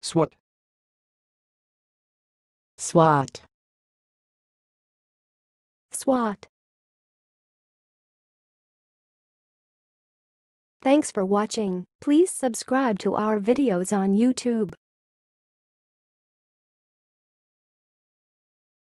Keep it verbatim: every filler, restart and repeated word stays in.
swat, swat, swat. Thanks for watching. Please subscribe to our videos on YouTube.